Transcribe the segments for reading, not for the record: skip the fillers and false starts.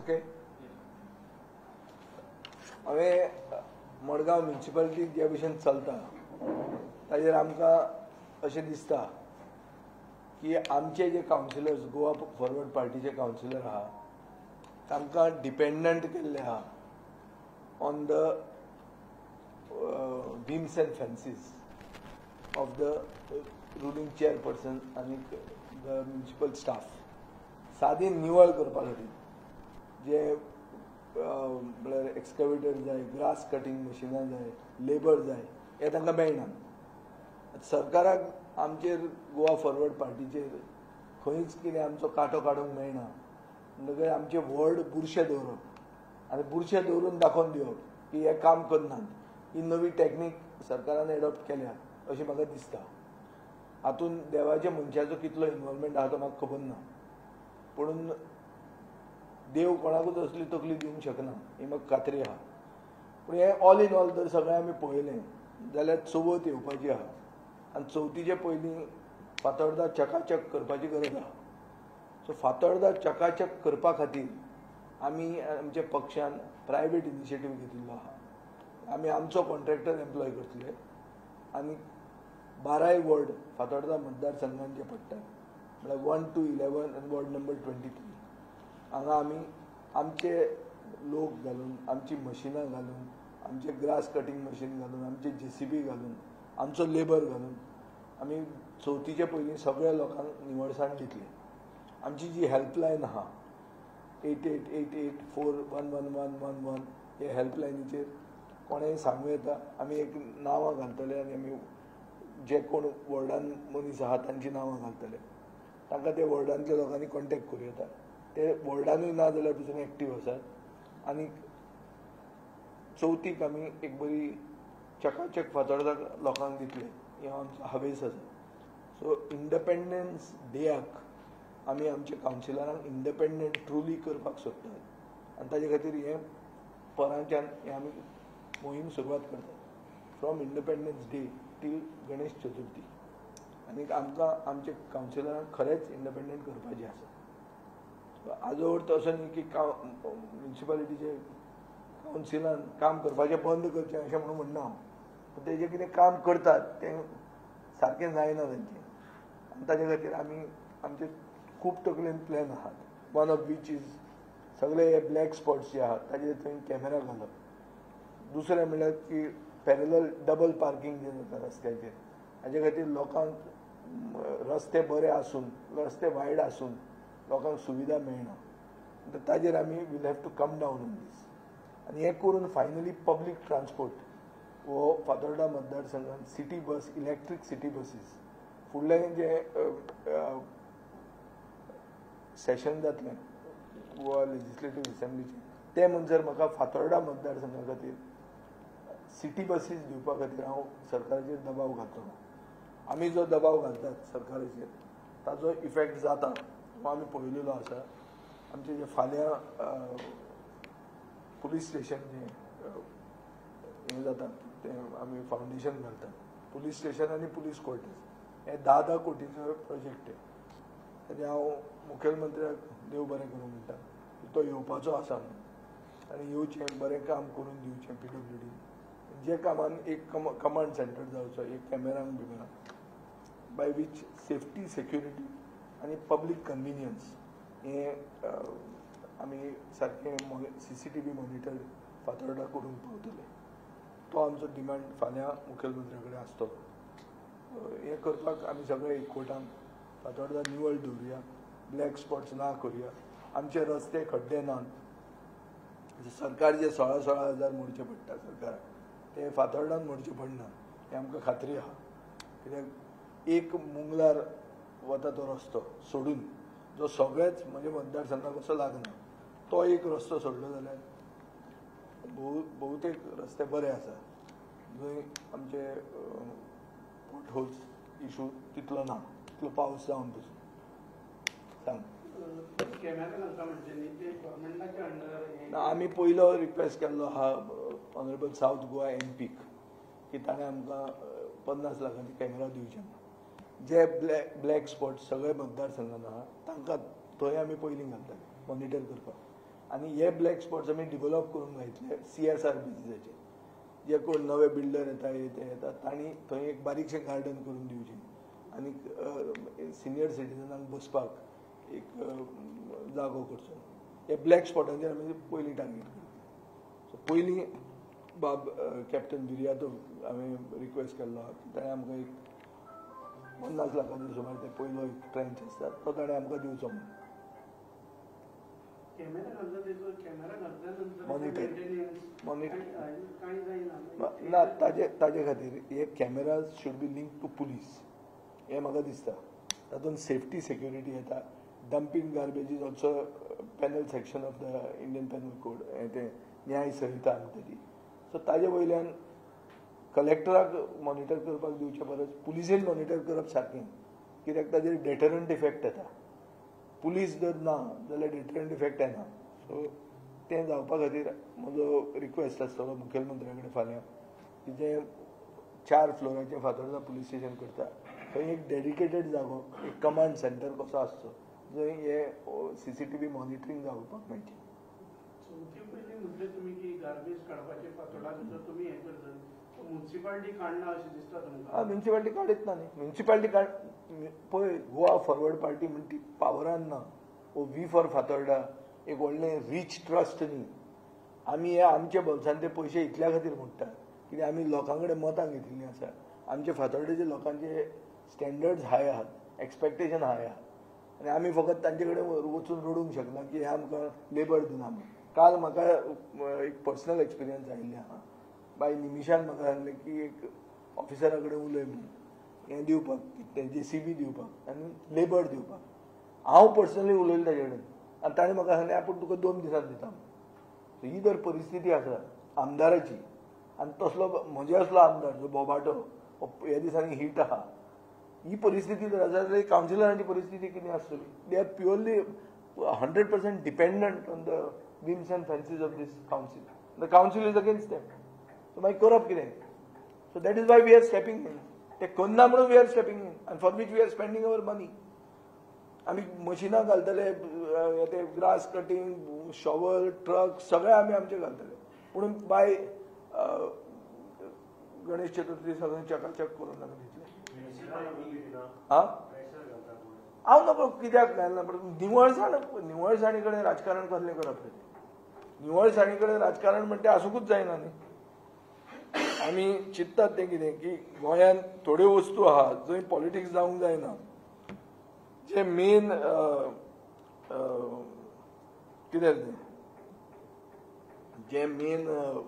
Okay. हांवें Madgaon municipality जे भशेन चलता ताजेर आमकां अशें दिसता की आमचे जे कावन्सिलर्स गोवा फॉरवर्ड पार्टीचे कावन्सिलर आहा तांकां डिपेंडंट केल्ले आहा on the whims and fancies of the ruling chairperson and the municipal staff. सादी निवळ करपा खातीर जे म्हळ्यार एक्सकवेटर जाय, ग्रास कटिंग मशिनां जाय, लेबर जाय, हे तांकां मेळना. सरकाराक आमचेर गोवा फॉरवर्ड पार्टीचेर खंयच कितें आमचो कांटो काडूंक मेळना. म्हणटकीर आमचे व्हड बुरशे दवरप आनी बुरशे दवरून दाखोवन दिवप की हे काम करनात. ही नवी टॅक्नीक सरकारान एडॉप्ट केल्या अशें म्हाका दिसता. हातून देवाच्या मनशाचो कितलो इन्वॉल्वमेंट आहा तो म्हाका खबर ना, पूण देव कोणाकूच असली तकली दिवंक शकना ही म्हाका खात्री आहा. पूण हे ऑल इन ऑल जर सगळें आमी पळयलें जाल्यार चवथ येवपाची आहा आनी चवथीचे पयलीं फातोर्डा चकाचक करपाची गरज आहा. सो फातोर्डा चकाचक करपा खातीर आमी आमच्या पक्षान प्रायवेट इनिशिएटीव घेतिल्लो आहा. आमी आमचो कॉन्ट्रॅक्टर एम्प्लॉय करतले आनी 12 वॉर्ड फातोर्डा मतदारसंघान जे पडटात म्हळ्यार 1 to 11 आनी वॉर्ड नंबर 23 हांगा आमी आमचे लोक घालून, आमची मशिनां घालून, आमचे ग्रास कटिंग मशीन घालून, आमचे JCB घालून, आमचो लेबर घालून आमी चवथीचे पयलीं सगळ्या लोकांक निवळसाण दितली. आमची जी हेल्पलायन आहा 8888411111 हे हेल्पलायनीचेर कोणेय सांगूं येता. आमी एक नांवां घालतले आनी आमी जे कोण वॉर्डान मनीस आहात तांची नांवां घालतले. तांकां ते वॉर्डांतल्या लोकांनी कॉन्टॅक्ट करूं येता. ते वॉर्डानूय ना जाल्यार पसून एक्टीव आसात आनी चवथीक आमी एक बरी चकाचक फातोर्डा लोकांक दितले हे आमचो हावेस आसा. सो इंडिपेंडन्स डेयाक आमी आमच्या कावन्सिलरांक इंडिपेंडंट ट्रुली करपाक सोदतात आनी ताजे खातीर हे परांच्यान हे आमी मोहीम सुरवात करतात from independence day till Ganesh Chaturthi. आनी आमकां आमचे कावन्सिलरांक खरेंच इंडिपेंडंट करपाचें आसा. हाजो अर्थ असो न्ही की म्युनिसिपालिटीचे कावन्सिलान काम करपाचें बंद करचें अशें म्हणून म्हणना हांव. पूण तेजें कितें काम करतात तें सारकें जायना तांचें आनी ताजे खातीर आमी आमचे खूब तकलेन प्लॅन आहात. वन ऑफ वीच इज सगळे हे ब्लॅक स्पॉट्स जे आहात ताजेर थंय कॅमेरा घालप. दुसरें म्हणल्यार की पॅरलल डबल पार्किंग जे जाता रस्त्याचेर हाजे खातीर लोकांक रस्ते बरे आसून, रस्ते वायड आसून लोकांक सुविधा मेळना. ताजेर आमी will have to come down on this. आनी हें करून फायनली पब्लीक ट्रान्सपोर्ट हो फातोर्डा मतदारसंघान city bus, electric city buses फुडलें जे सेशन जातलें गोवा लेजिस्लेटीव असेंब्लीचें तें म्हणसर म्हाका फातोर्डा मतदारसंघा खातीर सिटी बसीस दिवपा खातीर हांव सरकाराचेर दबाव घालतलो. आमी जो दबाव घालतात सरकाराचेर ताजो इफेक्ट जाता हो आमी पळयलेलो आसा. आमचे जे फाल्यां पुलीस स्टेशन जे हें जाता तें आमी फावंडेशन घालतात. पुलीस स्टेशन आनी पुलीस क्वॉर्टर्स हे 10 कोटीचो प्रोजेक्ट आहे. ताजें हांव मुखेलमंत्र्याक देव बरें करूं म्हणटा. तो येवपाचो आसा आनी येवचें बरें काम करून दिवचें PWD. जे कामान एक कमांड सेंटर जावचो एक कॅमेरांक बिमेरां बाय वीच सेफ्टी, सेक्युरिटी आनी पब्लीक कन्विनियन्स हें आमी सारकें CCTV मॉनिटर फातोर्डा करून पावतले. तो आमचो डिमांड फाल्यां मुखेलमंत्र्या कडेन आसतलो. हें करपाक आमी सगळे एकवटान फातोर्डा निवळ दवरुया, ब्लॅक स्पॉट्स ना करुया, आमचे रस्ते खड्डे नात. सरकार जे 16,000 मोडचे पडटा सरकाराक ते फातोर्डान मोडचे पडना हें आमकां खात्री आहा. कित्याक एक मुंगलार वता तो रस्तो सोडून जो सगळेच म्हणजे मतदारसंघाक असो लागना तो एक रस्तो सोडलो जाल्यार बहुतेक रस्ते बरे आसा. जंय आमचे पोटहोल्स इशू तितलो ना, तितलो पावस जावन पसून. सांग. आमी पयलो रिक्वेस्ट केल्लो आहा ऑनरेबल सावथ गोवा MPक की ताणें आमकां 50 लाखांचे कॅमेरा दिवचे. जे ब्लॅक स्पॉट सगळे मतदारसंघान आहा तांकां थंय आमी पयलीं घालतात मॉनिटर करपाक. आनी हे ब्लॅक स्पॉट्स आमी डिवेलप करून घातले CSR बेसिसाचेर. जे कोण नवे बिल्डर येता ते येतात तांणी थंय एक बारीकशें गार्डन करून दिवचें आनी सिनियर सिटीजनांक बसपाक एक जागो करचो. हे ब्लॅक स्पॉटांचेर आमी पयलीं टार्गेट करता. सो पयलीं बाब कॅप्टन बिर्यातो हांवें रिक्वेस्ट केल्लो की ताणें आमकां एक 50 लाखांचो सुमार ते पयलो एक ट्रेंच आसता तो ताणें आमकां दिवचो म्हणून. ना ताजे खातीर हे cameras should be link to police हें म्हाका दिसता. तातूंत सेफ्टी सेक्युरिटी येता. Dumping garbage is also penal section of the Indian penal code ते न्याय संहिता म्हणटा ती. सो ताजे वयल्यान कलेक्टराक मॉनिटर करपाक दिवचे परस पुलिसेन मॉनिटर करप सारकें, कित्याक ताजेर डेटरंट इफेक्ट येता. पुलीस जर ना जाल्यार डेटरंट इफेक्ट येना. सो तें जावपा खातीर म्हजो रिक्वेस्ट आसतलो मुखेलमंत्र्या कडेन फाल्यां की जे 4 फ्लोराचें फातोर्डा पुलीस स्टेशन करता थंय एक डेडिकेटेड जागो एक कमांड सेंटर कसो आसचो जंय हे CCTV मॉनिटरींग जावपाक मेळचें. तुमी की गार्बेज काडपाचे फातोर्डा भितर तुमी हें करता म्युन्सिपालिटी काडना अशें दिसता तुमकां? म्युन्सिपालिटी काडीत ना न्ही. म्युन्सिपालिटी पळय गोवा फॉरवर्ड पार्टी म्हणटा ती पावरान ना. वी फॉर फातोर्डा एक व्हडलें रीच ट्रस्ट न्ही. आमी हे आमच्या बोल्सान ते पयशे इतल्या खातीर मोडटा कित्याक आमी लोकां कडेन मतां घेतिल्लीं आसा. आमच्या फातोर्डेच्या लोकांचे स्टँडर्ड्स हाय आहात, एक्सपेक्टेशन हाय आहात आनी आमी फकत तांचे कडेन वचून रडूंक शकना की हे आमकां लेबर दिना म्हणून. काल म्हाका एक पर्सनल एक्सपिरियन्स आयिल्लें आहा. बाय निमिशान म्हाका सांगलें की एक ऑफिसरा कडेन उलय म्हणून हें दिवपाक तें JCB दिवपाक आनी लेबर दिवपाक. हांव पर्सनली उलयलें ताचे कडेन आनी ताणें म्हाका सांगलें आपूण तुका 2 दिसांत दिता. ही जर परिस्थिती आसा आमदाराची आनी तसलो म्हजे असलो आमदार जो बोबाटो ह्या दिसांनी हीट आहा, ही परिस्थिती जर आसा जाल्यार कावन्सिलरांची परिस्थिती कितें आसतली? They are purely 100% dependent on the whims and fancies of this council. The council is against them. So मागीर करप कितें? So that is why we are stepping in. ते करना म्हणून we are stepping in and for which we are spending our money. आमी मशिनां घालतले, ते ग्रास कटिंग, शॉवर, ट्रक सगळे आमी आमचे घालतले. पूण बाय गणेश चतुर्थी सगळें चकाचक करून घेतले. हांव नको कित्याक घालना निवळसाणी कडेन राजकारण कसलें करप रे? निवळसाणी कडेन राजकारण म्हणटा तें आसूंकूच जायना न्ही. आमी चिंततात तें कितें की गोंयांत थोड्यो वस्तू आहा जंय पॉलिटिक्स जावंक जायना. जे मेन कितें तें जे मेन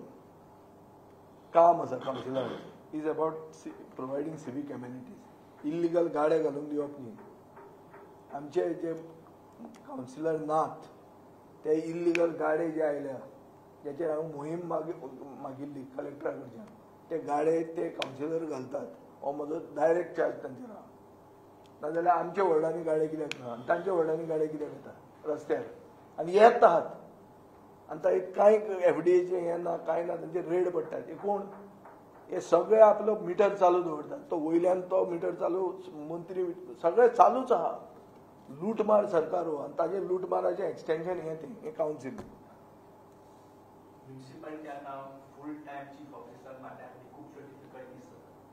काम आसा councillor is about providing civic amenities. Illegal गाडे घालून दिवप न्ही. आमचे जे कावन्सिलर नात ते इल्लिगल गाडे जे आयल्या ज्याचेर हांवें मोहीम मागिल्ली कलेक्टरा कडच्यान ते गाडे ते कावन्सिलर घालतात हो म्हजो डायरेक्ट चार्ज तांचेर आहा. नाजाल्यार आमच्या वॉर्डांनी गाडे कित्याक ना आनी तांच्या वॉर्डांनी गाडे कित्याक येता रस्त्यार आनी येत आहात आनी तांकां कांय FDAचें हें ना कांय ना तांचेर रेड पडटात. हे कोण? हे सगळे आपलो मिटर चालू दवरतात. तो वयल्यान तो मिटर चालू मंत्री सगळे चालूच आहा. लूटमार सरकार हो आनी ताजे लूटमाराचें एक्सटेंशन हें कावन्सील. म्युन्सिपालिटी आतां फूल टायम चीफ ऑफिसर मारल्या खुबश्यो डिफिकल्टीज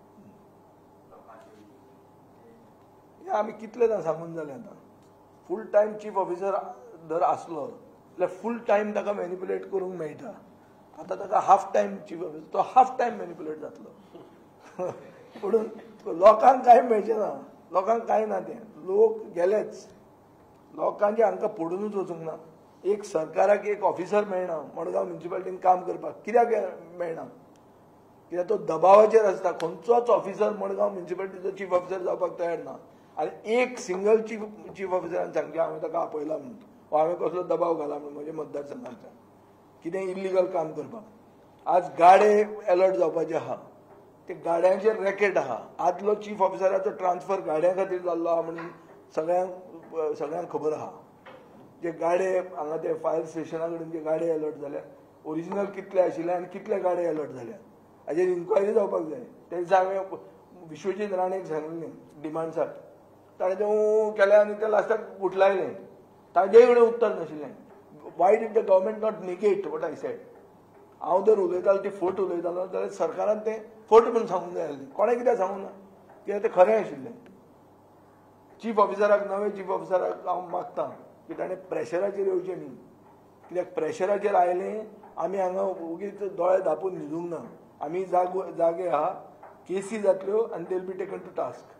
हें आमी कितलेदां सांगून जालें आतां. फूल टायम चीफ ऑफिसर जर आसलो जाल्यार फूल टायम ताका मॅनिप्युलेट करूंक मेळटा. आतां ताका हाफ टायम चीफ ऑफिसर तो हाफ टायम मॅनिप्युलेट जातलो. म्हणून लोकांक कांय मेळचें ना. लोकांक कांय ना तें. लोक गेलेच. लोकांचे हांकां पडूनच वचूंक ना. एक सरकाराक एक ऑफिसर मेळना मडगांव म्युन्सिपालिटीन काम करपाक. कित्याक मेळना? कित्याक तो दबावाचेर आसता. खंयचोच ऑफिसर मडगांव म्युन्सिपालिटीचो चीफ ऑफिसर जावपाक तयार ना. आनी एक सिंगल चीफ ऑफिसरान सांगलें हांवें ताका आपयला म्हणून हांवें कसलो दबाव घाला म्हणून म्हज्या मतदारसंघांतल्यान कितें इल्लिगल काम करपाक. आज गाडे अलर्ट जावपाचे आहा. ते गाड्यांचेर रॅकेट आहा. आदलो चीफ ऑफिसराचो ट्रान्सफर गाड्यां खातीर जाल्लो आहा म्हणून सगळ्यांक खबर आहा. जे गाडे हांगा ते फायर स्टेशना कडेन जे गाडे अलर्ट जाल्या ओरिजिनल कितले आशिल्ले आनी कितले गाडे अलर्ट जाल्या हाजेर इन्क्वायरी जावपाक जाय. ते दिसा हांवें विश्वजीत राणेक सांगिल्लें डिमांड्साक. ताणें तें केलें आनी तें लास्टाक गुठलायलें. ताजेय कडेन उत्तर नाशिल्लें. Why did the government not negate what I said. हांव जर उलयतालो ती फट उलयतालो जाल्यार सरकारान तें फट म्हणून सांगूंक जाय आसलें. कोणें कित्याक सांगूंक ना, कित्याक तें खरें आशिल्लें. चीफ ऑफिसराक, नवे चीफ ऑफिसराक हांव मागतां की ताणें प्रेशराचेर येवचें न्ही. कित्याक प्रेशराचेर आयलें आमी हांगा उगीच दोळे धांपून न्हिदूंक ना. आमी जागे आहा, केसी जातल्यो आनी they will be taken to task.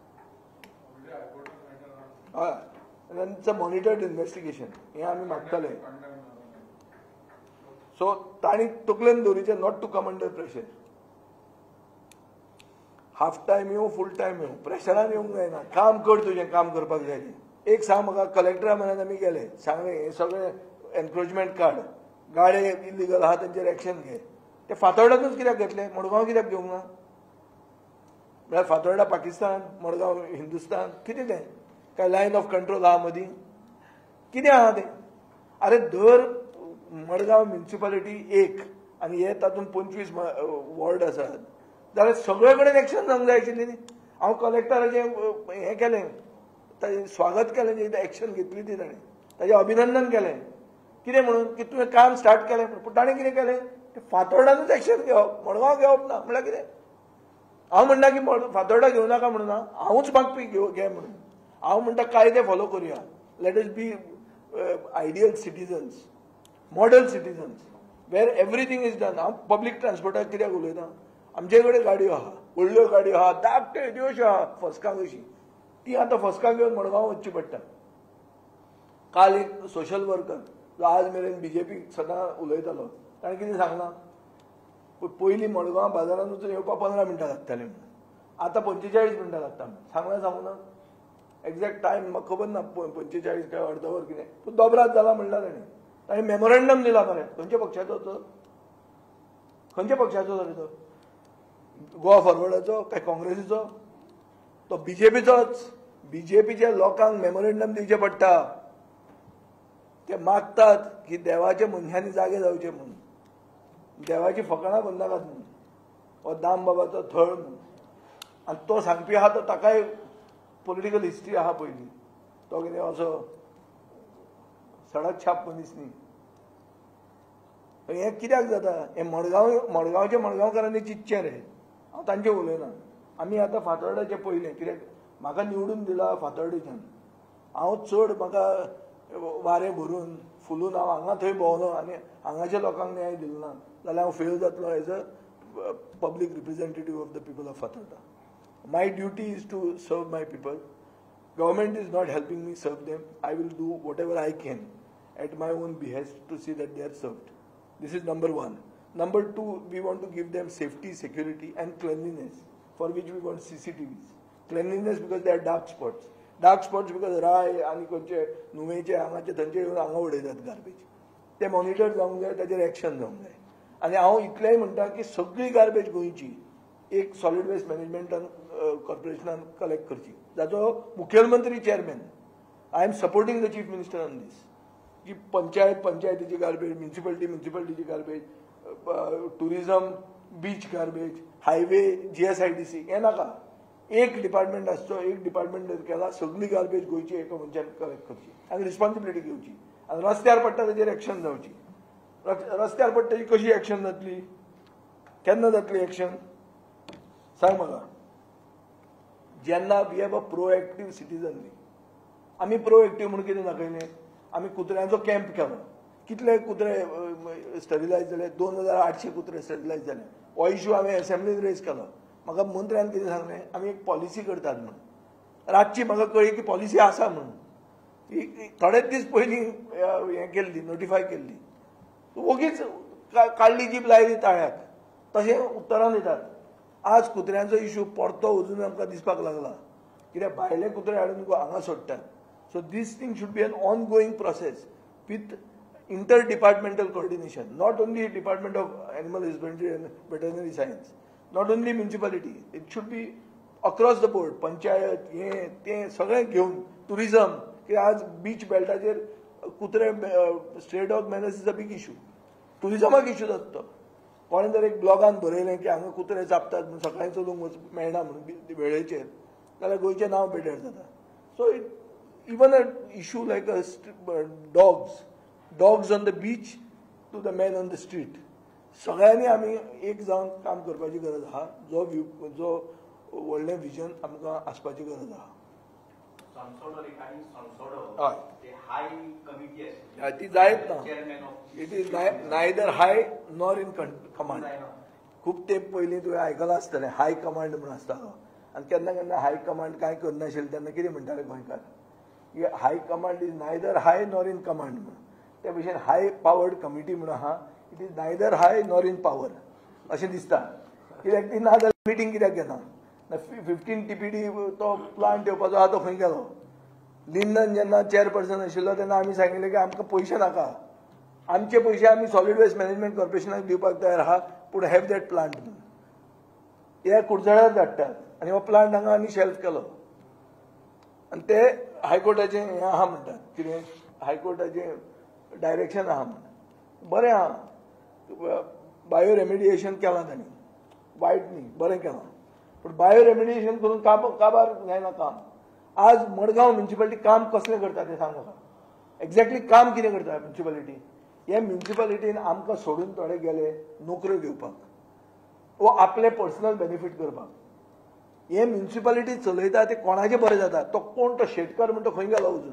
हय, इट्स अ मॉनिटर्ड इन्व्हेस्टिगेशन हें आमी मागताले. सो तांणी तकलेन दवरिचें not to come under pressure. Half time येवं फूल टायम येवं प्रेशरान येवंक जायना. काम कर, तुजें काम करपाक जाय तें. एक सांग म्हाका, कलेक्टरा म्हऱ्यांत आमी गेले, सांगलें हें सगळें एनक्रोचमेंट काड, गाडे इलिगल आहा तांचेर एक्शन घे. ते फातोर्डाकूच कित्याक घेतले, मडगांव कित्याक घेवंक ना? म्हळ्यार फातोर्डा पाकिस्तान, मडगांव हिंदुस्तान, कितें तें? काय लायन ऑफ कंट्रोल आहा मदीं? कितें आहा तें? अरे दर मडगांव म्युनिसिपालिटी एक आनी हे तातूंत 25 वॉर्ड आसात, जाल्यार सगळे कडेन एक्शन जावंक जाय आशिल्ली न्ही. हांव कलेक्टराचें हें केलें, ताजें स्वागत केलें, जें एक्शन घेतली ती ताणें, ताजें अभिनंदन केलें. कितें म्हणून की तुवें काम स्टार्ट केलें. पूण ताणें कितें केलें, फातोर्डानूच एक्शन घेवप, मडगांव घेवप ना. म्हळ्यार कितें? हांव म्हणना की फातोर्डा घेवं नाका म्हणून ना, हांवूच मागपी घे म्हणून. हांव म्हणटा कायदे फॉलो करुया. Let us be ideal citizens, model citizens, where everything is done. हांव पब्लीक ट्रान्सपोर्टाक कित्याक उलयतां? आमचे कडेन गाडयो आहा, व्हडल्यो गाडयो आहा, धाकट्यो ज्योश्यो आहा फसकांक अशी. ती आतां फसकांक घेवन मडगांव वचची पडटा. काल एक सोशल वर्कर जो आज मेरेन बीजेपीक सदां उलयतालो, ताणें कितें सांगलां, पयलीं मडगांव बाजारांत वचून येवपाक 15 मिनटां लागतालीं म्हणून, आतां 45 मिनटां लागता म्हणून. सांगलां सांगूं ना? एक्झॅक्ट टायम म्हाका खबर ना, 45 काय अर्द वर कितें, पूण दोबरात जाला म्हणला ताणें. ताणें मेमोरंडम दिला मरे. खंयच्या पक्षाचो तो? खंयच्या पक्षाचो जालो तो? गोवा फॉरवर्डाचो काय काँग्रेसीचो? तो बीजेपीचोच. बीजेपीच्या लोकांक मेमोरंडम दिवचें पडटा. ते मागतात की देवाच्या मनशांनी जागे जावचे म्हणून, देवाची फकाणां करनाकात म्हणून, हो दाम बाबाचो थळ म्हणून. आनी तो सांगपी आहा तो ताकाय पॉलिटिकल हिस्ट्री आहा पयलीं. तो कितें असो सडक छाप मनीस न्ही. हें कित्याक जाता? हें मडगांवच्या मडगांवकारांनी चिंतचें रे. हांव तांचें उलयना. आमी आतां फातोर्डाचें पयलें, कित्याक म्हाका निवडून दिला फातोर्डेच्यान. हांव चड म्हाका वारें भरून फुलून हांव हांगा थंय भोंवलो आनी हांगाच्या लोकांक न्याय दिलो ना जाल्यार हांव फेल जातलो as a public representative of the people of Fatorda. My duty is to serve my people. Government is not helping me serve them. I will do whatever I can at my own behest to see that they are served. This is number one. Number two, we want to give them safety, security and cleanliness, for which we want CCTVs. Cleanliness because there are dark spots. Dark spots because Raia आनी खंयचे नुवेचे हांगाचे थंयचे येवन हांगा उडयतात garbage. ते monitor जावंक जाय, ताचेर एक्शन जावंक जाय. आनी हांव इतलेंय म्हणटा की सगळी गार्बेज गोंयची एक सॉलिड वेस्ट मॅनेजमेंटान कॉर्पोरेशनान कलेक्ट करची, जाचो मुखेलमंत्री chairman. I am supporting the chief minister on this. की पंचायतीची गार्बेज, म्युन्सिपालिटीची garbage, tourism, beach garbage, highway, GSIDC हें नाका. एक डिपार्टमेंट आसचो, एक डिपार्टमेंट केला, सगळी गार्बेज गोंयची एका मनशान कलेक्ट करची आनी रिस्पॉन्सिबिलिटी घेवची. आनी रस्त्यार पडटा ताचेर एक्शन जावची. रस्त्यार पडटा ताची कशी एक्शन जातली, केन्ना जातली एक्शन सांग म्हाका. जेन्ना we have a proactive citizen न्ही. आमी प्रोएक्टीव म्हणून कितें दाखयलें, आमी कुत्र्यांचो कॅम्प केलो. कितले कुत्रे स्टरिलायज जाले? 2800 कुत्रे स्टरिलायज जाले. हो इश्यू हांवें असेंब्लीन रेज केलो. म्हाका मंत्र्यान कितें सांगलें, आमी एक पॉलिसी करतात म्हणून. रातची म्हाका कळ्ळी की पॉलिसी आसा म्हणून. थोडेच दीस पयलीं हें केल्ली, नोटिफाय केल्ली. ओगीच काडली जीप लायली ताळ्याक. तशें उतरां दितात. आज कुत्र्यांचो इश्यू परतो अजून आमकां दिसपाक लागला, कित्याक भायले कुत्रे हाडून हांगा सोडटात. So this thing should be an ongoing process with inter departmental coordination. Not only department of animal husbandry and veterinary science, not only municipality, it should be across the board. Panchayat हें तें सगळें घेवन, tourism, की आज beach बेल्टाचेर कुत्रे stray dog menace is a big issue. टुरिझमाक issue जाता तो. कोणें जर एक ब्लॉगान बरयलें की हांगा कुत्रे चाबतात म्हणून, सकाळीं चलूंक मेळना म्हणून वेळेचेर, जाल्यार गोंयचें नांव बेड्यार जाता. So even a issue like dogs, dogs on the beach to the man on the street. सगळ्यांनी आमी एक जावन काम करपाची गरज आहा. जो व्हडलें विजन आमकां आसपाची गरज आहा. हय, ती जायत ना. It is neither high nor in command. खूब तेंप पयलीं तुवें आयकलां आसतलें हाय कमांड म्हूण आसतालो, आनी केन्ना केन्ना हाय कमांड कांय करनाशिल्ले तेन्ना कितें म्हणटाले गोंयकार, high command is neither high nor in command म्हणून. त्या भशेन हाय पावर्ड कमिटी म्हणून आहा, it is neither high nor in power अशें दिसता. कित्याक ती ना जाल्यार मिटींग कित्याक घेना. 15 TPD तो प्लांट येवपाचो आहा तो खंय गेलो. लिंडन जेन्ना चेअरपर्सन आशिल्लो तेन्ना आमी सांगिल्लें की आमकां पयशे नाका, आमचे पयशे आमी सॉलिड वेस्ट मॅनेजमेंट कॉर्पोरेशनाक दिवपाक तयार आहा, पूण हॅव दॅट प्लांट म्हणून. हे कुडचड्यार धाडटात आनी हो प्लांट हांगा आनी शेल्फ केलो. आनी ते हायकोर्टाचें हें आहा म्हणटात, कितें हायकोर्टाचें डायरेक्शन आहा म्हणून. बरें आहा, बायो रेमिडिएशन केलां तांणी, वायट न्ही, बरें केलां. पूण बायो रेमिडिएशन करून काबार जायना काम. आज मडगांव म्युनिसिपालिटी काम कसलें करता तें सांग म्हाका. एक्झॅक्टली काम कितें करता म्युनिसिपालिटी. हे म्युनिसिपालिटीन आमकां सोडून थोडे गेले नोकऱ्यो घेवपाक वो आपले पर्सनल बेनिफीट करपाक. हे म्युनिसिपालिटी चलयता ते कोणाचें बरें जाता. तो कोण तो शेटकार म्हणटा खंय गेलो अजून.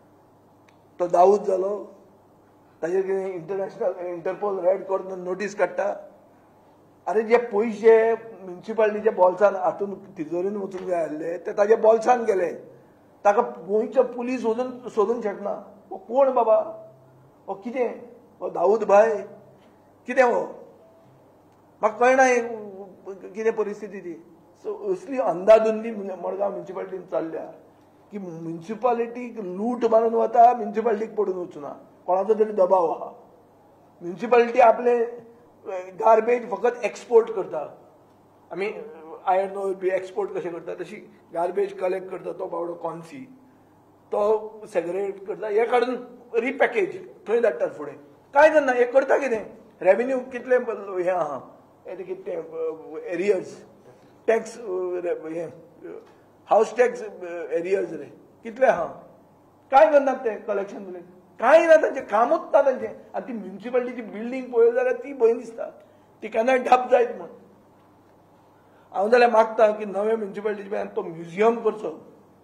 तो दाऊद जालो, ताजेर कितें इंटरनॅशनल इंटरपोल रेड करून नोटीस काडटा. अरे जे पयशे म्युनिसिपालिटीच्या बॉल्सान हातून तिजोरीन वचूंक जाय आसले ते ताजे बॉल्सान गेले. ताका गोंयचो पुलीस सोदूंक शकना. हो कोण बाबा, हो कितें, हो दाऊद भाय कितें हो, म्हाका कळना कितें परिस्थिती ती. सो असली अंदाधुंदी मडगांव म्युनिसिपालिटीन चल्ल्या की म्युनिसिपालिटीक लूट मारून वता, म्युनिसिपालिटीक पडून वचना. कोणाचो तरी दबाव आहा. म्युनिसिपालिटी आपले गार्बेज फकत एक्सपोर्ट करता. आमी आयर्न ऑयल बी एक्सपोर्ट कशें करता तशी गार्बेज कलेक्ट करता तो बावडो कॉन्सी, तो सेग्रेगेट करता, हे काडून रिपॅकेज थंय धाडटात फुडें. कांय करना. हे करता कितें, रेव्हेन्यू कितले हे आहा, कितें एरियर्स टॅक्स, हे हाऊस टॅक्स एरियर्स रे कितले आहा. कांय करनात ते कलेक्शन बिलेक्शन, कांय ना तांचें, कामूच ना तांचें. आनी ती म्युनिसिपालिटीची बिल्डींग पळयली जाल्यार ती भंय दिसता, ती केन्नाय ठप जायत म्हूण. हांव जाल्यार मागता की नवे म्युनिसिपालिटीचे तो म्युझियम करचो.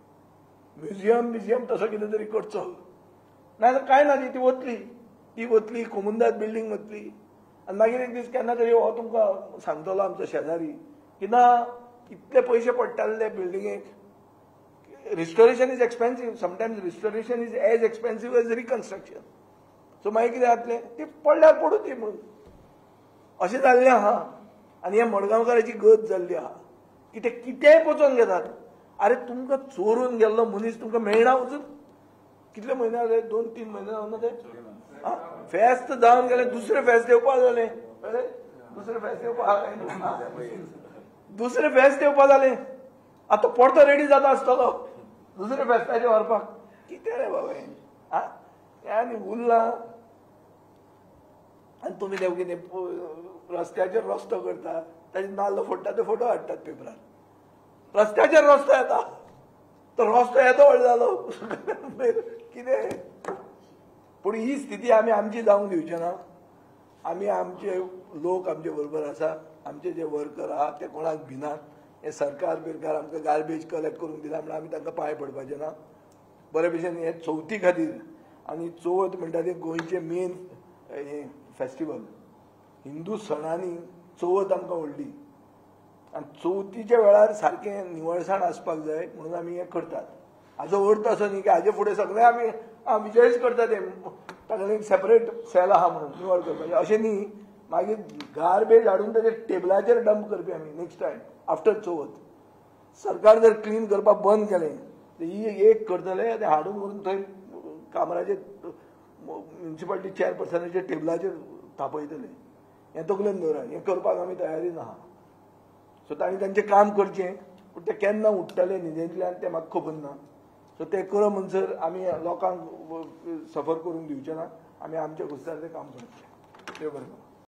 म्युझियम तसो कितें तरी करचो. नाजाल्यार कांय ना, ती वतली कोमुंदात बिल्डींग वतली. आनी मागीर एक दीस केन्ना तरी हो तुमकां सांगतलो आमचो शेजारी की ना इतले पयशे पडटाले बिल्डिंगेक. Restoration is expensive. Sometimes restoration is as expensive as reconstruction. So मागीर कितें जातलें, ती पडल्यार पडू ती म्हणून अशें जाल्लें आहा. आनी हे मडगांवकाराची गत जाल्ली आहा की ते कितेंय पचोवन घेतात. अरे तुमकां चोरून गेल्लो मनीस तुमकां मेळना वचून. कितले म्हयने जाले, 2-3 म्हयने जावना ते. फेस्त जावन गेले, दुसरें फेस्त येवपा जालें. दुसरें फेस्त येवपा जालें. आतां परतो रेडी जाता आसतलो दुसऱ्या फेस्ताचेर व्हरपाक. कितें रे बाबा हें आनी उरलां. आनी तुमी ते कितें रस्त्याचेर रस्तो करता, ताजे नाल्ल फोडटा ते फोटो हाडटात पेपरार. रस्त्याचेर रस्तो येता, तो रस्तो येदो व्हड जालो कितें. पूण ही स्थिती आमी आमची जावंक दिवचे ना. आमी आमचे लोक आमचे बरोबर आसा. आमचे जे वर्कर आहा ते कोणाक भिनात. हे सरकार बिरकार आमकां गार्बेज कलेक्ट करूंक दिना म्हणून आमी तांकां पांय पडपाचे ना. बरे भशेन हे चवथी खातीर, आनी चवथ म्हणटा ती गोंयचे मेन हे फेस्टिवल. हिंदू सणांनी चवथ आमकां व्हडली. आनी चवथीच्या वेळार सारकें निवळसाण आसपाक जाय म्हणून आमी हें करतात. हाजो अर्थ असो न्ही की हाजे फुडें सगळे आमी विजयच करतात. ताका एक सेपरेट सेल आहा म्हणून निवळ करपाचें अशें न्ही. मागीर गार्बेज हाडून ताजे टेबलाचेर डंप करपी आमी नेक्स्ट टायम आफ्टर चवथ. सरकार जर क्लीन करपाक बंद केलें ही एक करतले आनी हाडून व्हरून थंय कामराचेर म्युनिसिपालिटी चेअरपर्सनाच्या टेबलाचेर थापयतले. हें तकलेन दवरा. हें करपाक आमी तयारीन आहा. सो तांणी तांचें काम करचें, पूण तें केन्ना उठटलें न्हिदेंतल्यान तें म्हाका खबर ना. सो तें कर म्हणसर आमी लोकांक सफर करूंक दिवचे ना. आमी आमच्या घुस्तार तें काम करतले. देव बरें.